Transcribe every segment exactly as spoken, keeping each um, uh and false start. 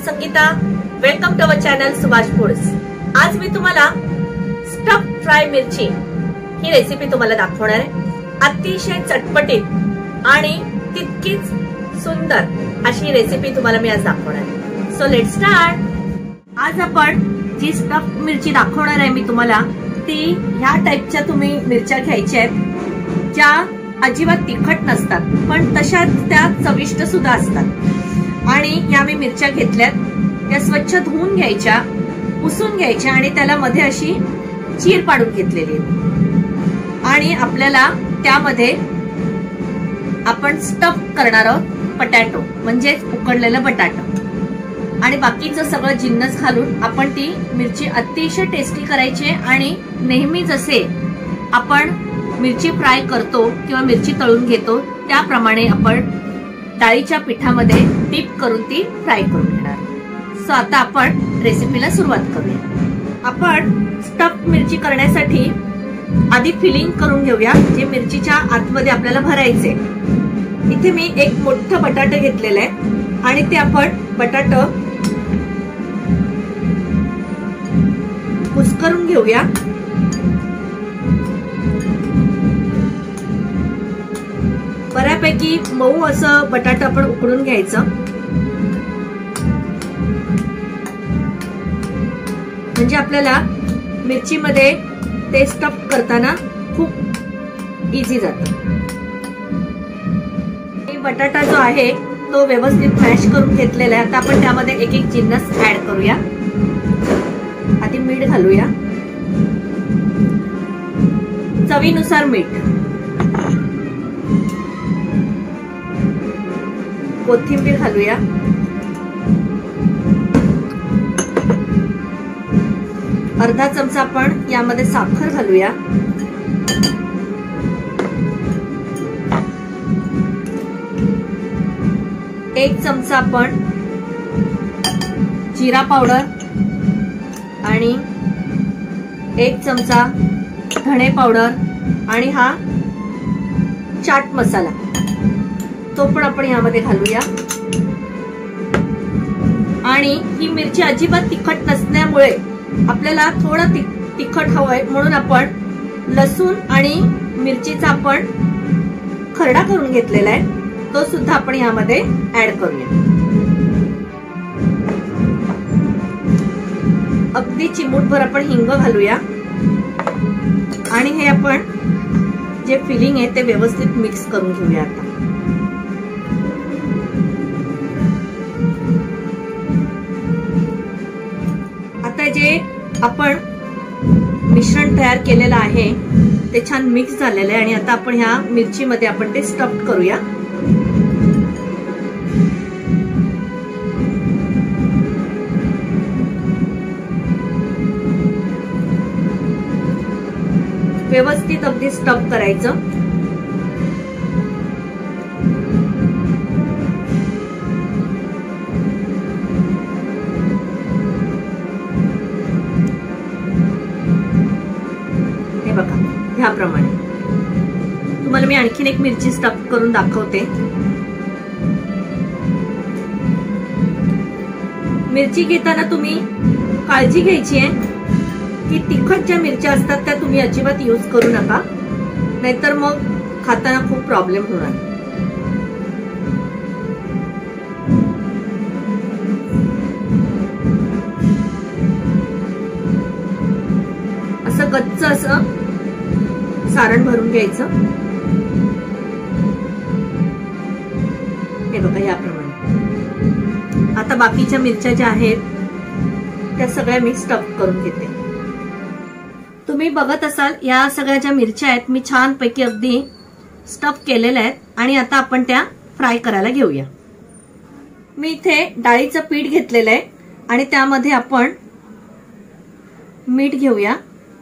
Sangeeta. Welcome to our channel Subhash foods. आज मी तुम्हाला स्टफ फ्राय मिरची ही रेसिपी तुम्हाला दाखवणार आहे. अतिशय चटपटीत आणि तितकीच सुंदर अशी रेसिपी तुम्हाला मी आज दाखवणार आहे. So let's start. आज आपण जी स्टफ मिरची दाखवणार आहे मी तुम्हाला ती ह्या टाइपच्या तुम्ही मिरच्या घ्यायच्या आहेत ज्या अजिबात तिखट नसतात पण तशाच त्या चविष्ट सुद्धा असतात. आणि ह्या मी मिरच्या घेतल्यात, त्या स्वच्छ धुवून घ्यायच्या, पुसून घ्यायच्या आणि त्याला मध्ये अशी चीर पाडून घेतलेली आहे. आणि आपल्याला त्यामध्ये आपण स्टफ करणार आहोत पटॅटो म्हणजेच उकडलेलं बटाटा आणि बाकीचं सगळं जिन्नस घालून आपण ती मिरची अतिशय टेस्टी करायची. आणि नेहमी जसे आपण मिरची फ्राय करतो किंवा मिरची तळून घेतो त्याप्रमाणे आपण डाळीच्या पिठामध्ये डीप करून ती फ्राय करून घेणार. सो आता आपण रेसिपीला सुरुवात करूया. आपण स्टफ मिरची करण्यासाठी आधी फिलिंग करून घेऊया जे मिरचीच्या आतमध्ये आपल्याला भरायचे. इथे मी एक मोठं बटाटा घेतलेलं आहे आणि ते आपण बटाटा कुस्करून घेऊया. बऱ्यापैकी मऊ असं बटाटा आपण उकडून घ्यायचं म्हणजे आपल्याला मिरचीमध्ये ते स्टफ करताना खूप इझी जातं. बटाटा जो आहे तो व्यवस्थित मॅश करून घेतलेला आहे. आता आपण त्यामध्ये एक एक जिन्नस ऍड करूया. आधी मीठ घालूया, चवीनुसार मीठ, कोथिंबीर घालूया, अर्धा चमचा आपण यामध्ये साखर घालूया, एक चमचा आपण जिरा पावडर आणि एक चमचा धणे पावडर आणि हा चाट मसाला तो पण आपण यामध्ये घालूया. आणि ही मिरची अजिबात तिखट नसल्यामुळे आपल्याला थोडं तिखट हवंय म्हणून आपण लसूण आणि मिरचीचा आपण खरडा करून घेतलेला आहे तो सुद्धा आपण यामध्ये ऍड करूया. अगदी चिमूटभर आपण हिंग घालूया आणि हे आपण जे फिलिंग आहे ते व्यवस्थित मिक्स करून घेऊया. आता आता जे आपण मिश्रण तयार केलेलं आहे ते छान मिक्स झालेलं आहे आणि आता आपण ह्या मिरचीमध्ये आपण ते स्टफ करूया. व्यवस्थित अगदी स्टफ करायचं. हे बघा ह्याप्रमाणे. तुम्हाला मी आणखीन एक मिरची स्टफ करून दाखवते. मिरची घेताना तुम्ही काळजी घ्यायची आहे की तिखट ज्या मिरच्या असतात त्या तुम्ही अजिबात यूज करू नका, नाहीतर मग खाताना खूप प्रॉब्लेम होणार. असं गच्च असं सारण भरून घ्यायचं. हे बघा याप्रमाणे. आता बाकीच्या मिरच्या ज्या आहेत त्या सगळ्या मी स्टफ करून घेते. तुम्ही बघत असाल या सगळ्या ज्या मिरच्या आहेत मी छान पैकी अगदी स्टफ केलेल्या आहेत आणि आता आपण त्या फ्राय करायला घेऊया. मी इथे डाळीचं पीठ घेतलेलं आहे आणि त्यामध्ये आपण मीठ घेऊया,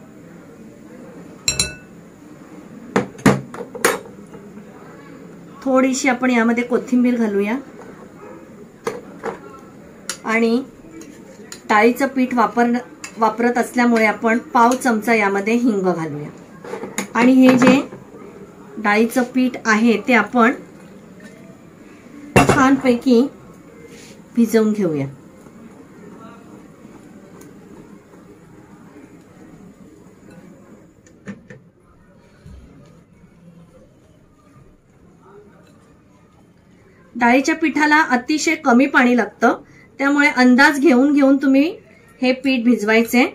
थोडीशी आपण यामध्ये कोथिंबीर घालूया आणि डाळीचं पीठ वापर वापरत असल्यामुळे आपण पाव चमचा यामध्ये हिंग घालूया. आणि हे जे डाळीचं पीठ आहे ते आपण छानपैकी भिजवून घेऊया. डाळीच्या पिठाला अतिशय कमी पाणी लागतं, त्यामुळे अंदाज घेऊन घेऊन तुम्ही हे पीठ भिजवायचे।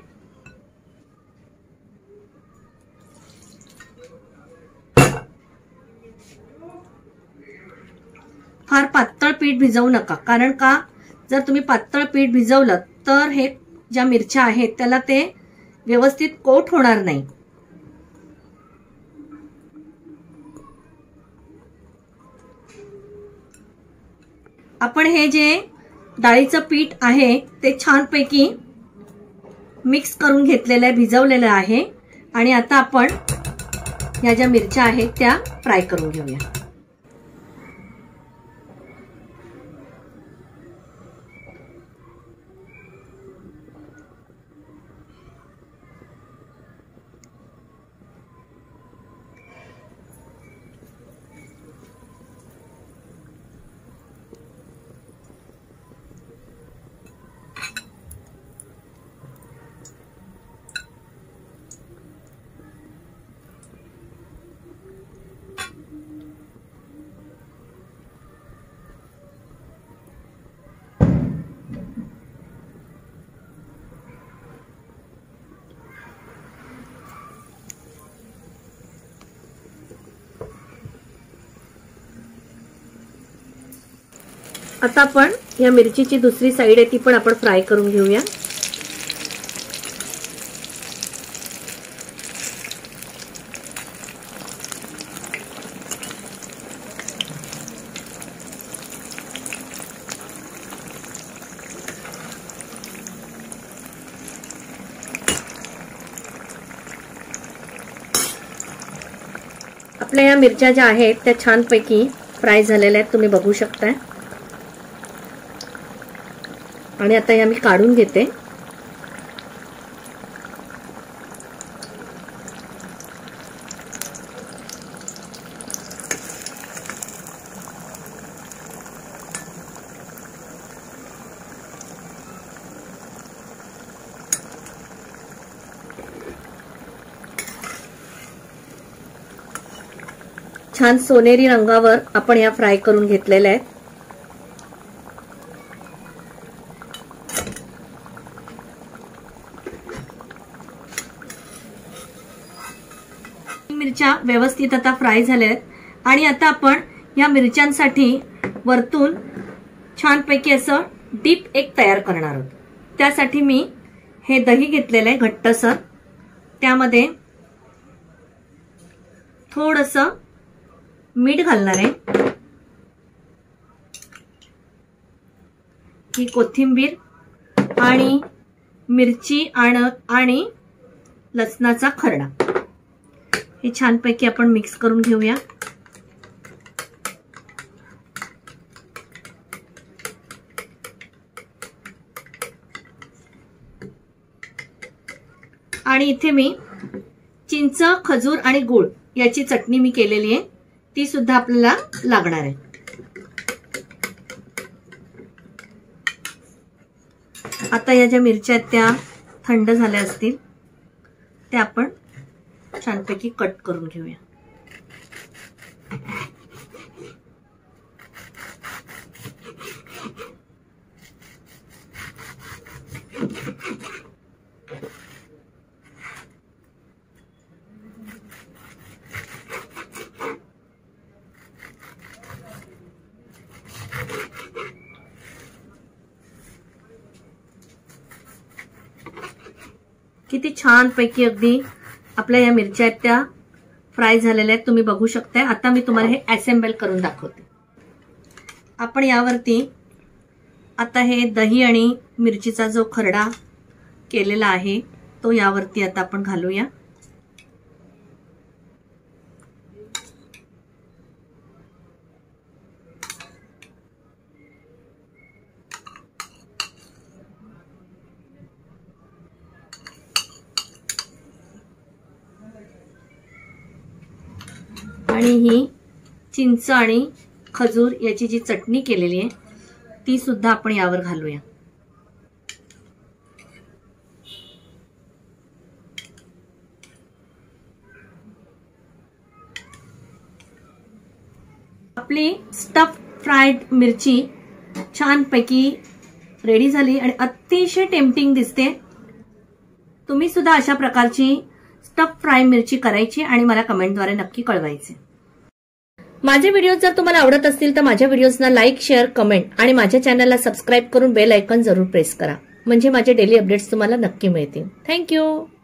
फार पातळ पीठ भिजवू नका, कारण का जर तुम्ही पातळ पीठ भिजवलं तर हे ज्या मिरच्या आहेत त्याला ते व्यवस्थित कोट होणार नाही। आपण हे जे डाळीचं पीठ आहे ते छानपैकी मिक्स करून घेतलेलं आहे, भिजवलेलं आहे। आणि आता आपण ह्या ज्या मिरच्या आहेत त्या फ्राय करून घेऊया। आता आपण या मिरचीची दुसरी साइड आहे ती पण आपण फ्राय करून घेऊया। आपल्या या मिरच्या ज्या आहेत त्या छानपैकी फ्राय झालेल्या आहेत, तुम्ही बघू शकताय। आणि आता या मी काढून घेते। छान सोनेरी रंगावर आपण या फ्राय करून घेतलेल्या आहेत। मिरच्या व्यवस्थित आता फ्राय झाल्या आहेत आणि आता आपण या मिरच्यांसाठी वरतून छानपैकी असं डीप एक तयार करणार आहोत। त्यासाठी मी हे दही घेतलेलं आहे घट्टसर, त्यामध्ये थोडंसं मीठ घालणार आहे, ही कोथिंबीर आणि मिरची आणि लसणाचा खरडा हे छानपैकी आपण मिक्स करून घेऊया। आणि इथे मी चिंच, खजूर आणि गूळ याची चटणी मी केलेली आहे, ती सुद्धा आपल्याला लागणार आहे। आता या ज्या मिरच्या आहेत त्या थंड झाल्या असतील त्या आपण छानपैकी कट करून घेऊया। किती छानपैकी अगदी आपल्या या मिरच्या आहेत त्या फ्राय झालेल्या आहेत, तुम्ही बघू शकताय। आता मी तुम्हाला हे असेंबल करून दाखवते। आपण यावरती आता हे दही आणि मिरचीचा जो खरडा केलेला आहे तो यावरती आता आपण घालूया। आणि ही चिंच आणि खजूर याची जी चटणी केलेली आहे ती सुद्धा आपण यावर घालूया। आपली स्टफ फ्रायड मिरची छानपैकी रेडी झाली आणि अतिशय टेम्पटिंग दिसते. तुम्ही सुद्धा अशा प्रकारची स्टफ फ्राय मिरची करायची आणि मला कमेंटद्वारे नक्की कळवायचे. माझे व्हिडिओ जर तुम्हाला आवडत असतील तर माझ्या व्हिडिओजना लाईक, शेअर, कमेंट आणि माझ्या चॅनलला सबस्क्राईब करून बेल आयकॉन जरूर प्रेस करा, म्हणजे माझे डेली अपडेट्स तुम्हाला नक्की मिळतील. थँक्यू.